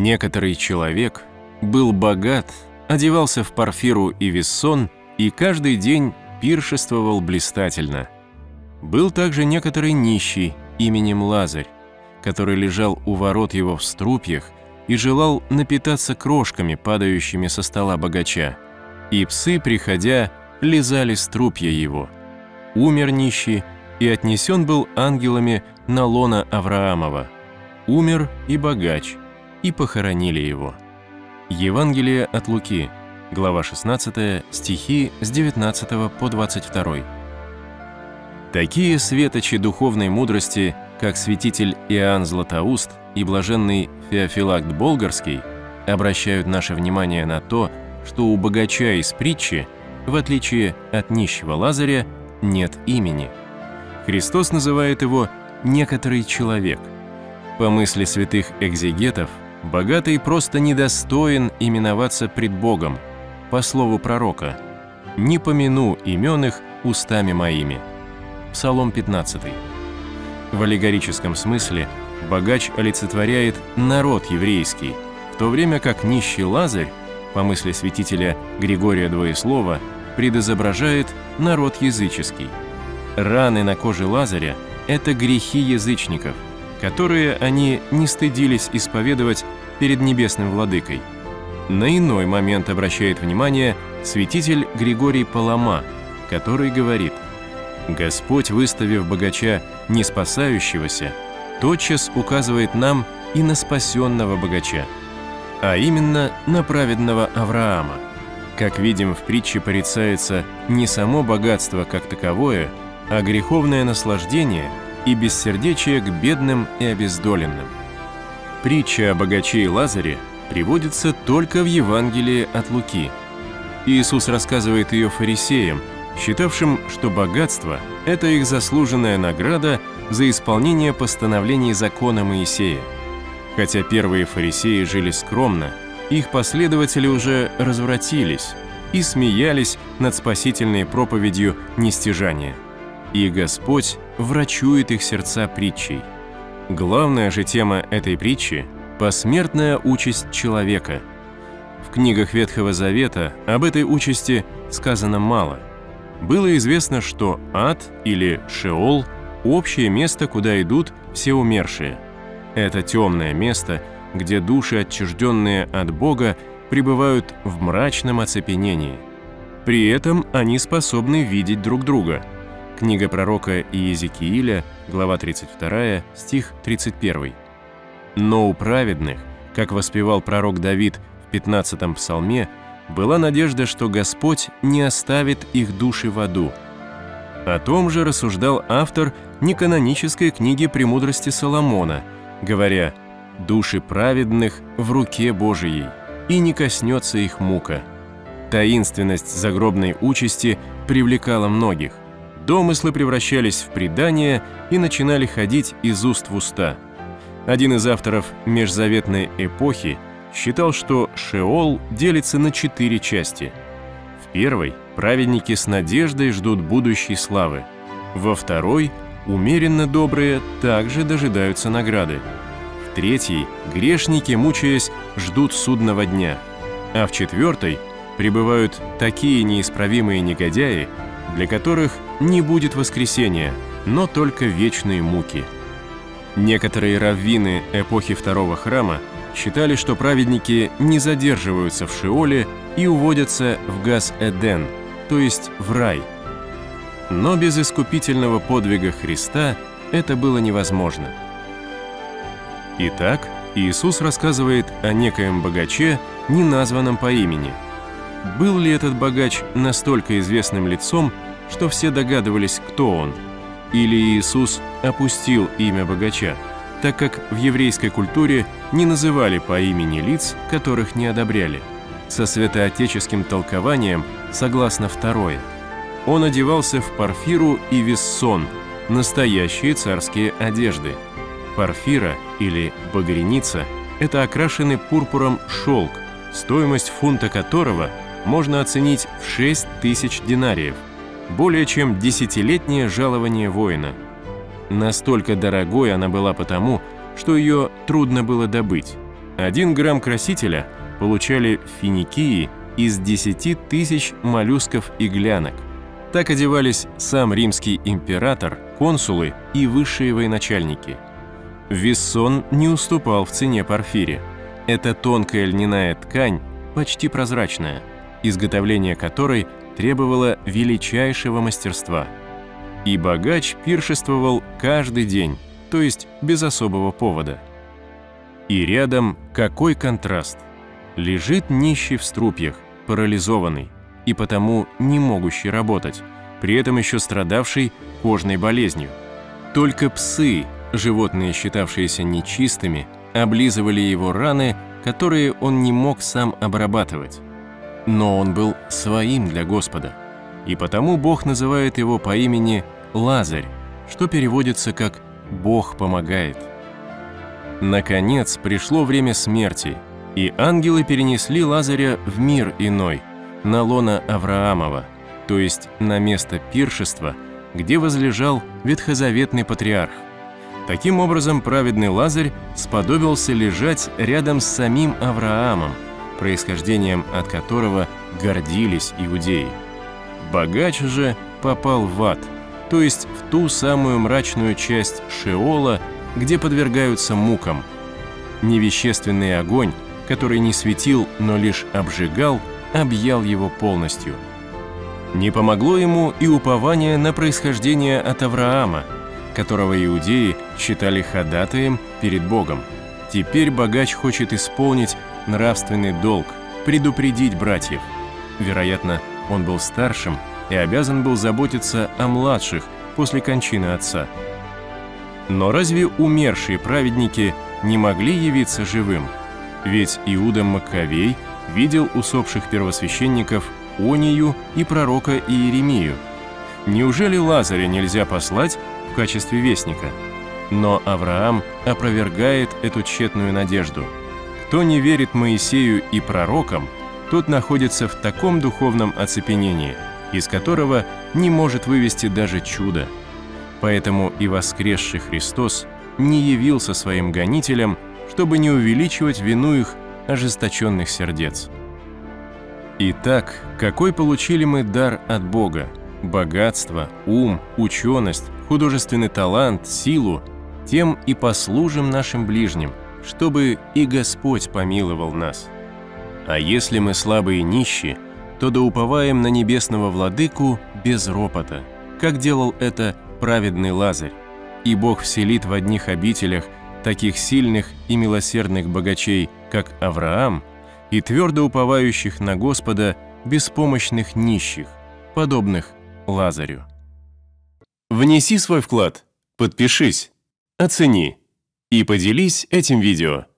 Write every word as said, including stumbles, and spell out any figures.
Некоторый человек был богат, одевался в парфиру и вессон и каждый день пиршествовал блистательно. Был также некоторый нищий именем Лазарь, который лежал у ворот его в струпьях и желал напитаться крошками, падающими со стола богача. И псы, приходя, лизали струпья его. Умер нищий и отнесен был ангелами на лоно Авраамова. Умер и богач, и похоронили его. Евангелие от Луки, глава шестнадцатая, стихи с девятнадцатого по двадцать второй. Такие светочи духовной мудрости, как святитель Иоанн Златоуст и блаженный Феофилакт Болгарский, обращают наше внимание на то, что у богача из притчи, в отличие от нищего Лазаря, нет имени. Христос называет его «некоторый человек». По мысли святых экзегетов, богатый просто недостоин именоваться пред Богом, по слову пророка «Не помяну имен их устами моими». Псалом пятнадцатый. В аллегорическом смысле богач олицетворяет народ еврейский, в то время как нищий Лазарь, по мысли святителя Григория Двоеслова, предизображает народ языческий. Раны на коже Лазаря – это грехи язычников, которые они не стыдились исповедовать перед небесным владыкой. На иной момент обращает внимание святитель Григорий Палама, который говорит: «Господь, выставив богача не спасающегося, тотчас указывает нам и на спасенного богача, а именно на праведного Авраама. Как видим, в притче порицается не само богатство как таковое, а греховное наслаждение и бессердечие к бедным и обездоленным». Притча о богаче и Лазаре приводится только в Евангелии от Луки. Иисус рассказывает ее фарисеям, считавшим, что богатство – это их заслуженная награда за исполнение постановлений закона Моисея. Хотя первые фарисеи жили скромно, их последователи уже развратились и смеялись над спасительной проповедью нестяжания. И Господь врачует их сердца притчей. Главная же тема этой притчи – посмертная участь человека. В книгах Ветхого Завета об этой участи сказано мало. Было известно, что ад или Шеол – общее место, куда идут все умершие. Это темное место, где души, отчужденные от Бога, пребывают в мрачном оцепенении. При этом они способны видеть друг друга. Книга пророка Иезекииля, глава тридцать вторая, стих тридцать первый. Но у праведных, как воспевал пророк Давид в пятнадцатом псалме, была надежда, что Господь не оставит их души в аду. О том же рассуждал автор неканонической книги «Премудрости Соломона», говоря: «Души праведных в руке Божией, и не коснется их мука». Таинственность загробной участи привлекала многих. Домыслы превращались в предания и начинали ходить из уст в уста. Один из авторов межзаветной эпохи считал, что Шеол делится на четыре части. В первой праведники с надеждой ждут будущей славы. Во второй умеренно добрые также дожидаются награды. В третьей грешники, мучаясь, ждут судного дня. А в четвертой пребывают такие неисправимые негодяи, для которых не будет воскресения, но только вечные муки. Некоторые раввины эпохи Второго храма считали, что праведники не задерживаются в Шеоле и уводятся в Гас-Эден, то есть в рай. Но без искупительного подвига Христа это было невозможно. Итак, Иисус рассказывает о некоем богаче, не названном по имени. Был ли этот богач настолько известным лицом, что все догадывались, кто он? Или Иисус опустил имя богача, так как в еврейской культуре не называли по имени лиц, которых не одобряли? Со святоотеческим толкованием согласно второе. Он одевался в парфиру и вессон, настоящие царские одежды. Парфира или багряница – это окрашенный пурпуром шелк, стоимость фунта которого можно оценить в шесть тысяч динариев, более чем десятилетнее жалование воина. Настолько дорогой она была потому, что ее трудно было добыть. Один грамм красителя получали в Финикии из десяти тысяч моллюсков и глянок. Так одевались сам римский император, консулы и высшие военачальники. Виссон не уступал в цене порфире. Это тонкая льняная ткань, почти прозрачная, изготовление которой требовало величайшего мастерства. И богач пиршествовал каждый день, то есть без особого повода. И рядом какой контраст! Лежит нищий в струпьях, парализованный, и потому не могущий работать, при этом еще страдавший кожной болезнью. Только псы, животные, считавшиеся нечистыми, облизывали его раны, которые он не мог сам обрабатывать. Но он был своим для Господа, и потому Бог называет его по имени Лазарь, что переводится как «Бог помогает». Наконец пришло время смерти, и ангелы перенесли Лазаря в мир иной, на лоно Авраамова, то есть на место пиршества, где возлежал ветхозаветный патриарх. Таким образом, праведный Лазарь сподобился лежать рядом с самим Авраамом, происхождением от которого гордились иудеи. Богач же попал в ад, то есть в ту самую мрачную часть Шеола, где подвергаются мукам. Невещественный огонь, который не светил, но лишь обжигал, объял его полностью. Не помогло ему и упование на происхождение от Авраама, которого иудеи считали ходатаем перед Богом. Теперь богач хочет исполнить нравственный долг, предупредить братьев. Вероятно, он был старшим и обязан был заботиться о младших после кончины отца. Но разве умершие праведники не могли явиться живым? Ведь Иуда Маккавей видел усопших первосвященников Онию и пророка Иеремию. Неужели Лазаря нельзя послать в качестве вестника? Но Авраам опровергает эту тщетную надежду. Кто не верит Моисею и пророкам, тот находится в таком духовном оцепенении, из которого не может вывести даже чудо. Поэтому и воскресший Христос не явился своим гонителям, чтобы не увеличивать вину их ожесточенных сердец. Итак, какой получили мы дар от Бога? Богатство, ум, ученость, художественный талант, силу, тем и послужим нашим ближним, чтобы и Господь помиловал нас. А если мы слабые и нищие, то да уповаем на небесного Владыку без ропота, как делал это праведный Лазарь, и Бог вселит в одних обителях таких сильных и милосердных богачей, как Авраам, и твердо уповающих на Господа беспомощных нищих, подобных Лазарю. Внеси свой вклад, подпишись, оцени и поделись этим видео.